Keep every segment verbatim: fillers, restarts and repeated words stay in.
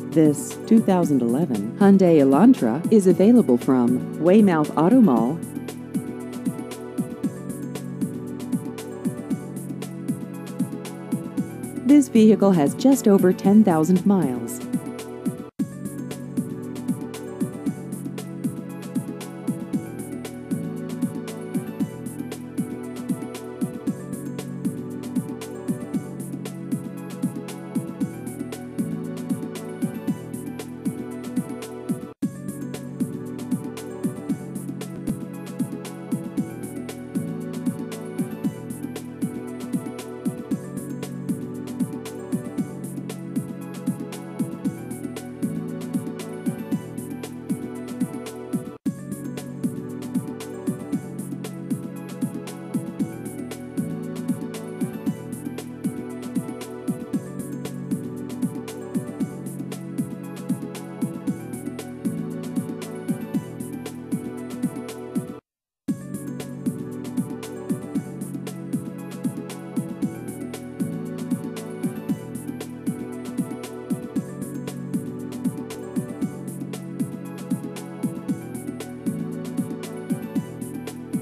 This two thousand eleven Hyundai Elantra is available from Weymouth Auto Mall. This vehicle has just over ten thousand miles.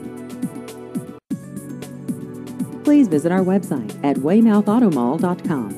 Please visit our website at weymouth auto mall dot com.